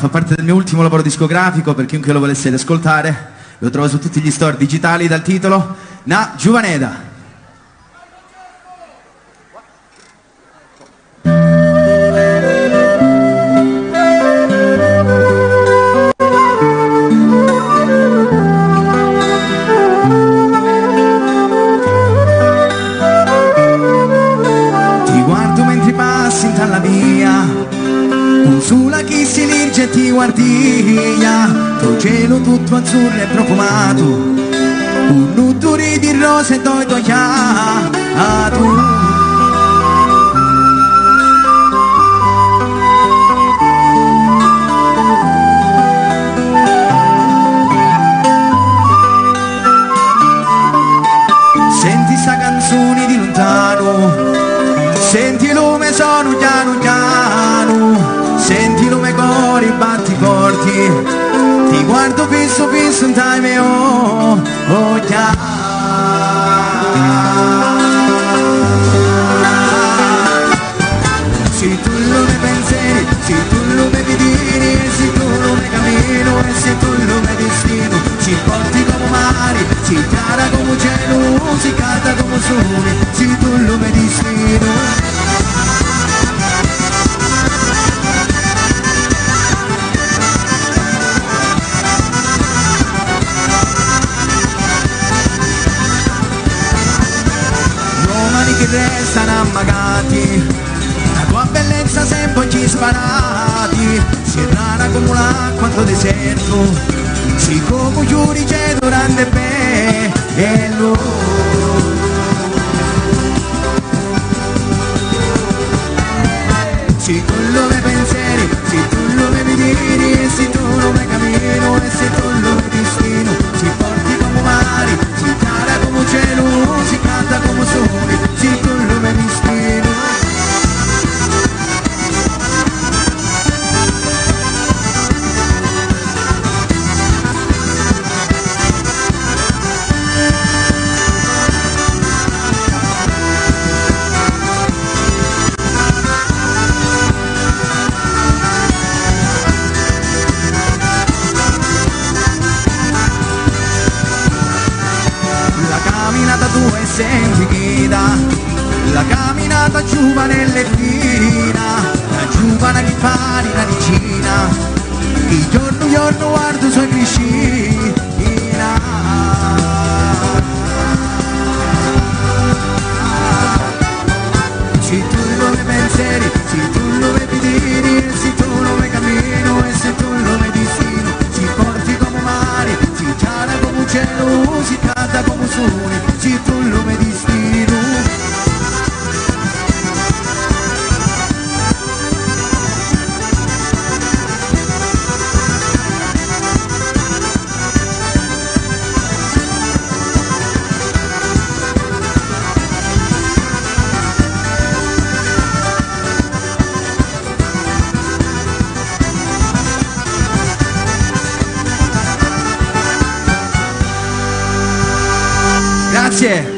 fa parte del mio ultimo lavoro discografico, per chiunque lo volesse ascoltare. Lo trovo su tutti gli store digitali dal titolo Na Giuvaneda. Ti guardo mentre passi in talla via, sulla chi si dirige ti guardia, tuo cielo tutto azzurro e profumato, un nuturi di rose doi toia a tu. Senti sta canzone di lontano, senti il lume sono piano piano, senti lume cori batti forti, ti guardo fisso fisso in time oh yeah. Se tu lume pensieri, se tu lume vidini, se tu lume cammino e se tu lume destino, si porti come mari, si chiara come cielo, si calda come sole, se tu lume destino. Che restano ammagati, la tua bellezza sempre ci sparati, si è rara come l'acqua al deserto, si come giudice durante bello. Se tu lo me pensieri, se tu lo me vidini, se tu lo me cammino e se tu lo me destino, si porti come mari, si chiara come cielo, si canta come sole, se tu lo me destino. Tu e senti chida, la camminata giovane e fina, la giovane che fa di radicina, il giorno guardo sua criscina. Se tu lo me pensieri, se tu lo me vidini, se tu lo me cammino e se tu lo me destino, si porti come mare, si chiara come cielo, si canta come sole, se tu lo me destino. Grazie.